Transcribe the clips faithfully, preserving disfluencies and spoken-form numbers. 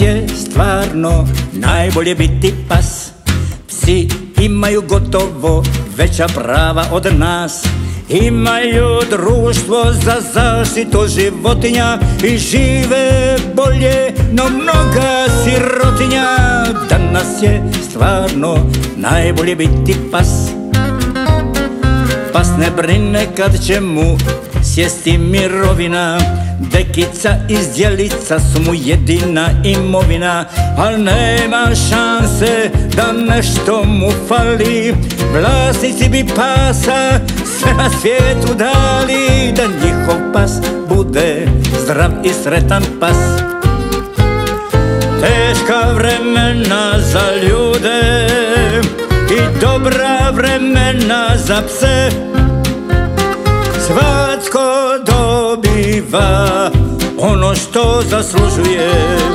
je stvarno najbolje biti pas. Psi imaju gotovo veća prava od nas. Imaju društvo za zaštitu životinja i žive bolje no mnoga sirotinja. Danas je stvarno najbolje biti pas. Pas ne brine kad će mu sjesti mirovina. Dekica iz djelica su mu jedina imovina. Al nema šanse da nešto mu fali. Vlasnici bi pasa sve na svijetu dali, da njihov pas bude zdrav i sretan pas. Teška vremena za ljude i dobra vremena za pse. Svatko dobiva ono što zaslužuje.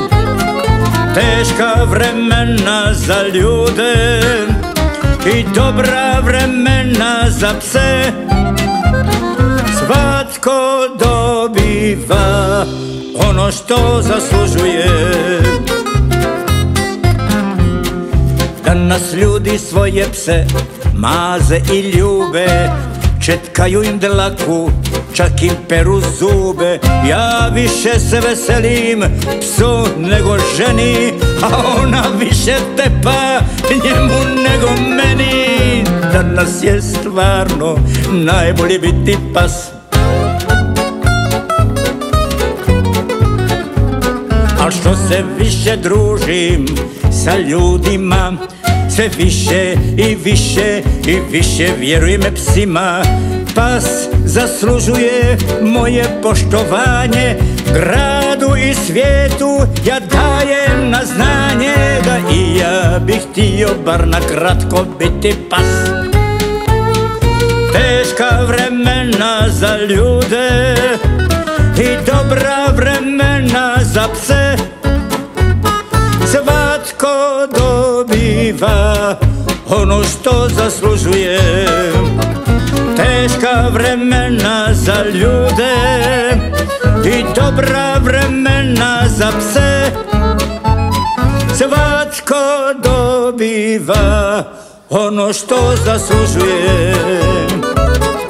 Teška vremena za ljude i dobra vremena za pse. Svatko dobiva ono što zaslužuje. Danas ljudi svoje pse maze i ljube, četkaju im dlaku, čak im peru zube. Ja više se veselim psu nego ženi, a ona više tepa njemu nego meni. Danas je stvarno najbolje biti pas. Al što se više družim sa ljudima, sve više i više i više vjerujem psima. Pas zaslužuje moje poštovanje. Gradu i svijetu ja dajem na znanje da i ja bih htio bar na kratko biti pas. Teška vremena za ljude i dobra vremena za pse. Svatko dobiva ono što zaslužuje. Teška vremena za ljude i dobra vremena za pse. Svatko dobiva ono što zaslužuje.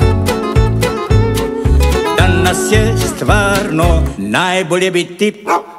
Danas je stvarno najbolje biti